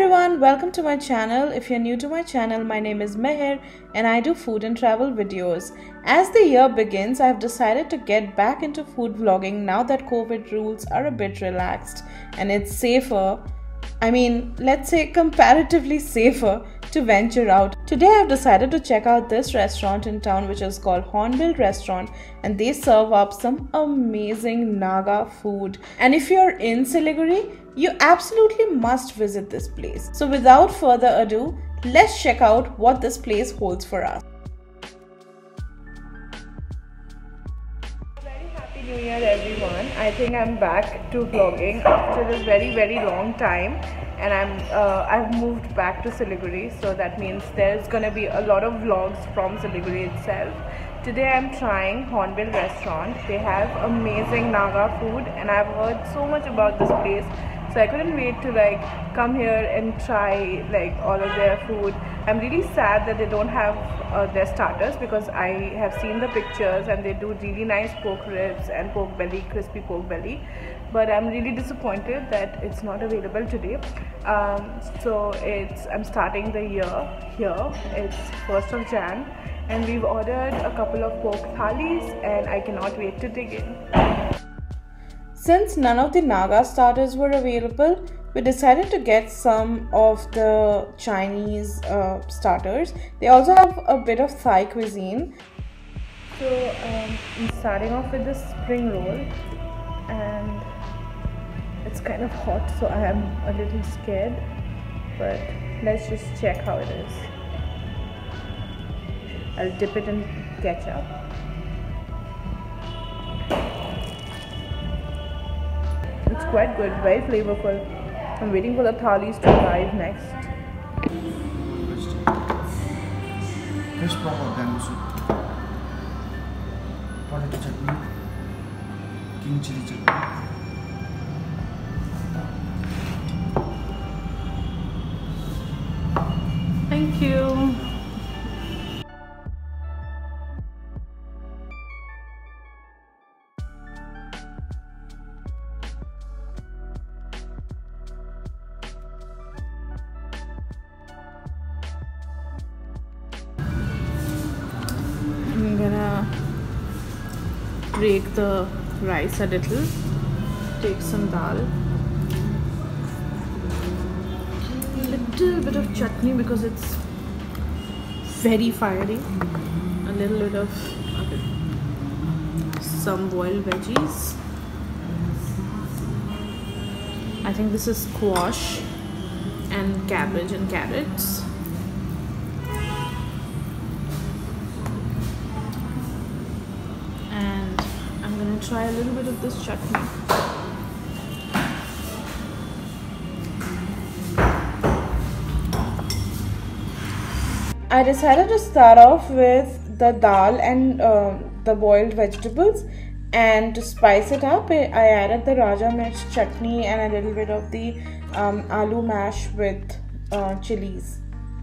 everyone, welcome to my channel. If you're new to my channel, my name is Meher and I do food and travel videos. As the year begins, I've decided to get back into food vlogging now that COVID rules are a bit relaxed and it's safer. Let's say comparatively safer to venture out. Today I've decided to check out this restaurant in town which is called Hornbill Restaurant, and they serve up some amazing Naga food. And if you're in Siliguri, you absolutely must visit this place. So without further ado, let's check out what this place holds for us. Happy New Year everyone. I think I'm back to vlogging after a very long time, and I've moved back to Siliguri, so that means there's gonna be a lot of vlogs from Siliguri itself. Today I'm trying Hornbill Restaurant. They have amazing Naga food and I've heard so much about this place, so I couldn't wait to come here and try all of their food. I'm really sad that they don't have their starters, because I have seen the pictures and they do really nice pork ribs and pork belly, crispy pork belly, but I'm really disappointed that it's not available today. I'm starting the year here. It's 1st of Jan and we've ordered a couple of pork thalis and I cannot wait to dig in. Since none of the Naga starters were available, we decided to get some of the Chinese starters. They also have a bit of Thai cuisine. So I'm starting off with the spring roll, and it's kind of hot, so I am a little scared, but let's just check how it is. I'll dip it in ketchup. It's quite good, very flavorful. I'm waiting for the thalis to arrive next. Fish proper bamboo soup, potato chutney, king chili chutney. Thank you. I'm gonna break the rice a little, take some dal, a little bit of chutney because it's very fiery, a little bit of some boiled veggies. I think this is squash and cabbage and carrots. Try a little bit of this chutney. I decided to start off with the dal and the boiled vegetables, and to spice it up I added the Raja Mirch chutney and a little bit of the aloo mash with chilies.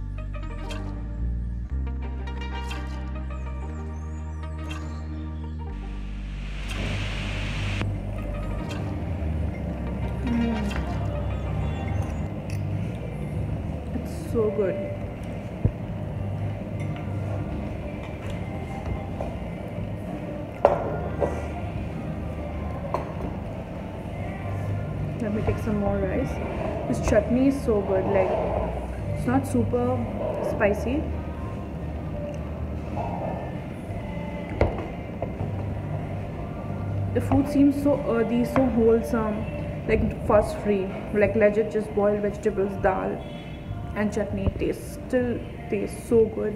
It's so good. Let me take some more rice. This chutney is so good. It's not super spicy. The food seems so earthy, so wholesome, fuss free, legit just boiled vegetables, dal and chutney still tastes so good.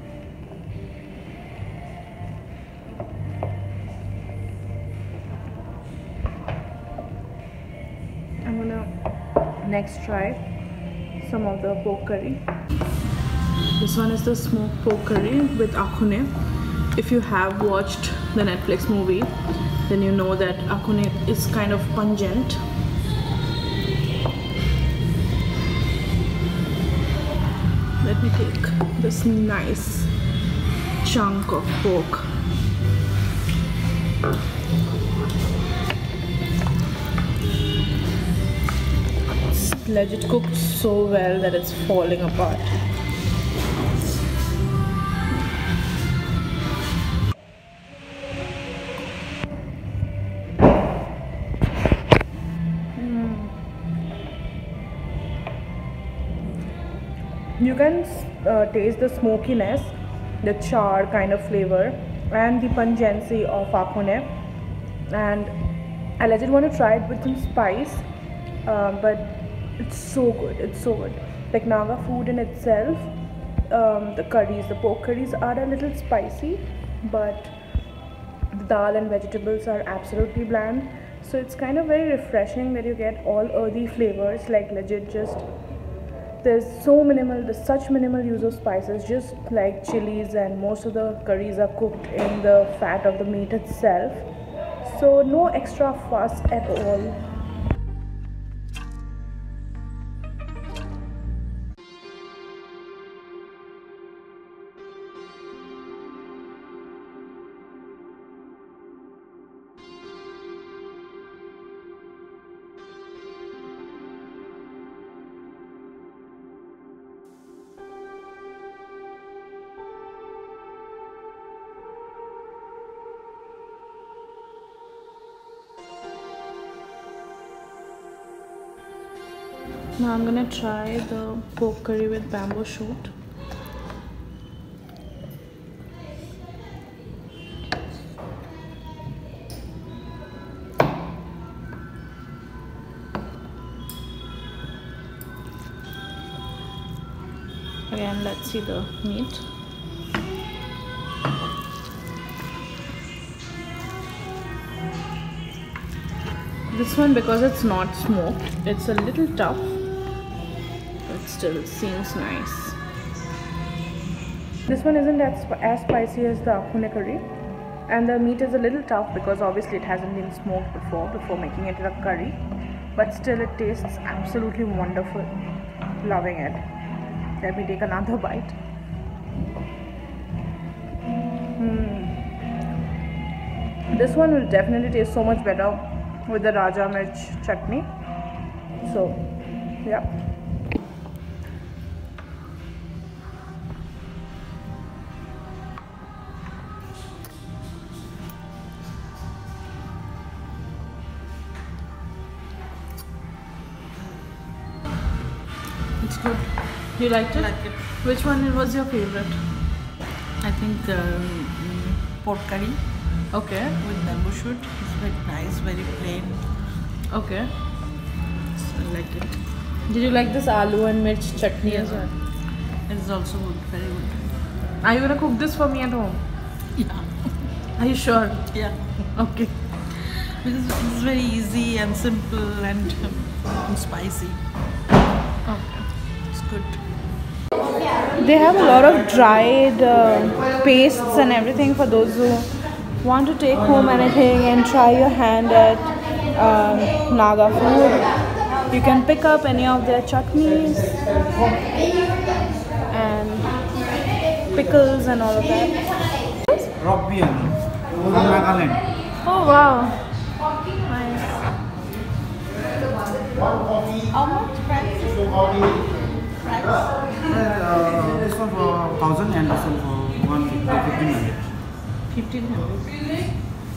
I'm gonna next try some of the pork curry. This one is the smoked pork curry with akhune. If you have watched the Netflix movie, then you know that akhune is kind of pungent. Let me take this nice chunk of pork. legit cooked so well that it's falling apart. You can taste the smokiness, the char kind of flavor, and the pungency of akhune. And I legit want to try it with some spice, but it's so good. It's so good. Like Naga food in itself, the curries, the pork curries are a little spicy, but the dal and vegetables are absolutely bland. So it's kind of very refreshing that you get all earthy flavors, like legit just. There's such minimal use of spices, just like chilies, and most of the curries are cooked in the fat of the meat itself. So no extra fuss at all. Now I'm gonna try the pork curry with bamboo shoot. Again, let's see the meat. This one, because it's not smoked, it's a little tough. Still seems nice. This one isn't as spicy as the akhune curry, and the meat is a little tough because obviously it hasn't been smoked before making it a curry, but still it tastes absolutely wonderful. Loving it. Let me take another bite. This one will definitely taste so much better with the Raja Mirch chutney. So yeah. It's good. You liked it? I like it. Which one was your favorite? I think pork curry Okay. with bamboo shoot is very nice, very plain. Okay. So I like it. Did you like this aloo and mirch chutney as well? It's also good, very good. Are you gonna cook this for me at home? Yeah. Are you sure? Yeah. Okay. Because it's very easy and simple and spicy. Okay. It's good. They have a lot of dried pastes and everything for those who want to take home anything and try your hand at Naga food. You can pick up any of their chutneys and pickles and all of that. Rock beer from Nagaland. Oh wow. Nice. How much price? This one for 1,000 and this one for 1,500. 1500.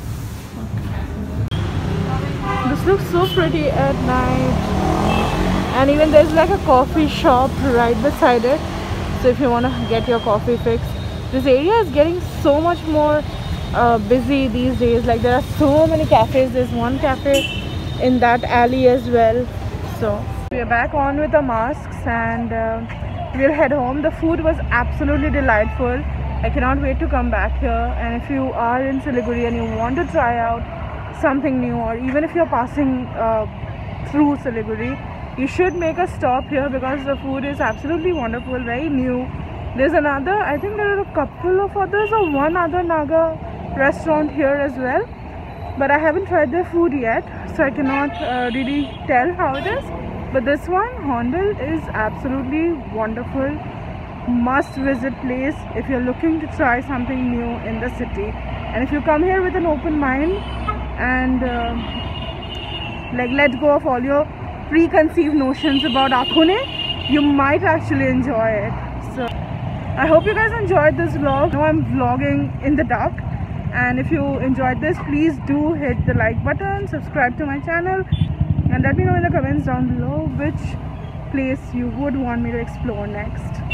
This looks so pretty at night, and even there's like a coffee shop right beside it. So if you want to get your coffee fix, this area is getting so much more busy these days. Like there are so many cafes. There's one cafe in that alley as well. So we are back on with the masks, and we'll head home. The food was absolutely delightful. I cannot wait to come back here. And if you are in Siliguri and you want to try out something new, or even if you're passing through Siliguri, you should make a stop here because the food is absolutely wonderful, very new. There's another, I think there are a couple of others or one other Naga restaurant here as well, but I haven't tried their food yet, so I cannot really tell how it is. But this one, Hornbill, is absolutely wonderful. Must visit place if you're looking to try something new in the city. And if you come here with an open mind and like let go of all your preconceived notions about Akhune, you might actually enjoy it. So I hope you guys enjoyed this vlog. Now I'm vlogging in the dark, and if you enjoyed this, please do hit the like button, subscribe to my channel, and let me know in the comments down below which place you would want me to explore next.